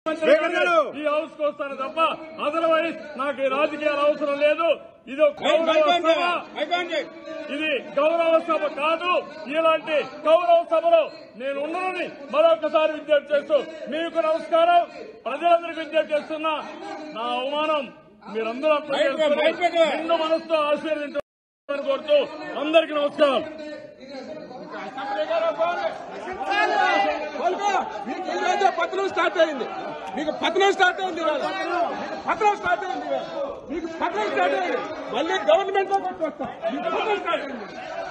ఈ హౌస్ కు వస్తాను తప్ప అదర్వైజ్ నాకు ఈ రాజకీయాలు అవసరం లేదు. ఇది ఇది గౌరవ సభ కాదు. ఇలాంటి గౌరవ సభలో నేను ఉన్నానని మరొకసారి విజ్ఞప్తి చేస్తూ మీకు నమస్కారం. ప్రజలందరికీ విజ్ఞప్తి చేస్తున్నా, నా అవమానం మీరందరూ నిండు మనసుతో ఆశీర్వదించాలని కోరుతూ అందరికీ నమస్కారం. పతనం స్టార్ట్ అయింది, మీకు పతనం స్టార్ట్ అయింది, పతనం స్టార్ట్ అయింది, మీకు పతనం స్టార్ట్ అయింది. మళ్ళీ గవర్నమెంట్ లో కొట్టుకొస్తాం, మీకు పతనం స్టార్ట్ అయింది.